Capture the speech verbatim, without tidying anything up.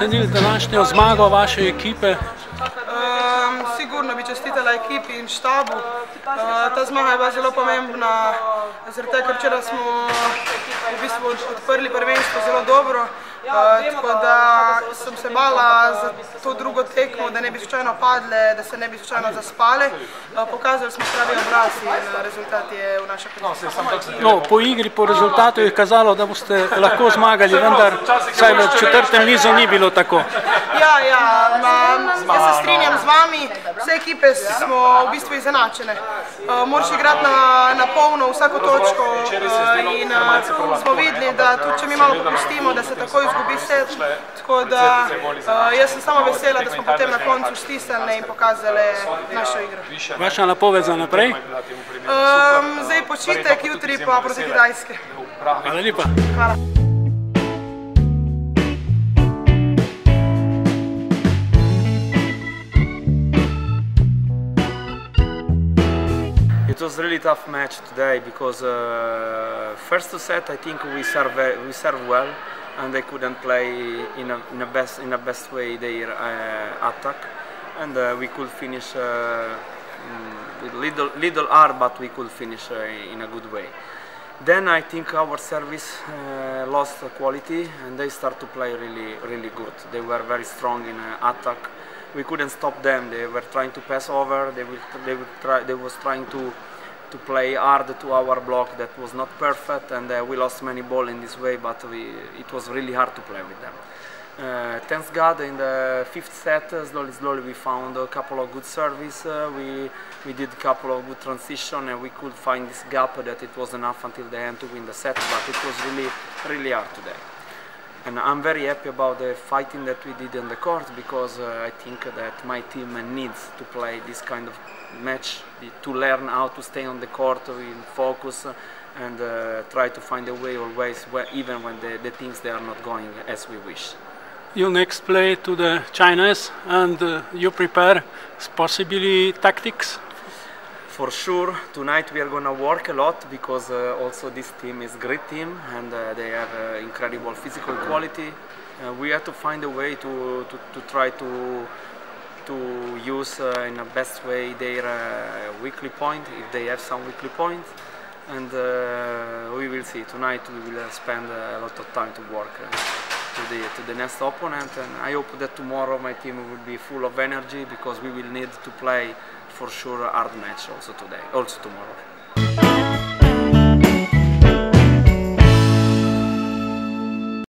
ocenili današnjo zmago vaše ekipe? Um, sigurno bi čestitala ekipi in štabu. Uh, ta zmaga je bila zelo pomembna, zaradi tega, ker včeraj smo v bistvu odprli prvenstvo zelo dobro. Uh, tako da sem se bala za to drugo tekmo, da ne bi slučajno padle, da se ne bi slučajno zaspale. Uh, pokazali smo pravi obraz in rezultat je v naša korist. No, po igri, po rezultatu je kazalo, da boste lahko zmagali, vendar vsaj v četrtem nizu ni bilo tako. Ja, ja, ma, jaz se strinjam z vami, vse ekipe smo v bistvu izenačene. Uh, moraš igrati na, na polno vsako točko uh, in uh, smo videli, da tudi če mi malo popustimo, da se takoj izgubi set. Tako da uh, jaz sem samo vesela, da smo potem na koncu stisnili in pokazali našo igro. Vaša napoved za naprej? Um, zdaj počitek, jutri pa proti Kitajske. Hvala lepa. Hvala. It was a really tough match today because uh, first set I think we serve we serve well and they couldn't play in a in a best in a best way their uh, attack, and uh, we could finish uh, with little little hard, but we could finish uh, in a good way. Then I think our service uh, lost quality and they start to play really really good. They were very strong in uh, attack. We couldn't stop them. They were trying to pass over. They will they would try. They was trying to to play hard to our block that was not perfect, and uh, we lost many ball in this way. But we it was really hard to play with them. Uh, thanks God, in the fifth set, uh, slowly slowly we found a couple of good service. Uh, we we did a couple of good transition, and we could find this gap that it was enough until the end to win the set. But it was really really hard today. And I'm very happy about the fighting that we did on the court, because uh, I think that my team needs to play this kind of match, to learn how to stay on the court in focus and uh, try to find a way always, where, even when the, the things they are not going as we wish. You next play to the Chinese, and uh, you prepare possibly tactics? For sure, tonight we are going to work a lot, because uh, also this team is a great team and uh, they have uh, incredible physical quality. Uh, we have to find a way to, to, to try to to use uh, in the best way their uh, weekly point, if they have some weekly point, and uh, we will see. Tonight we will uh, spend a lot of time to work uh, to the to the next opponent, and I hope that tomorrow my team will be full of energy, because we will need to play for sure a hard match also today, also tomorrow.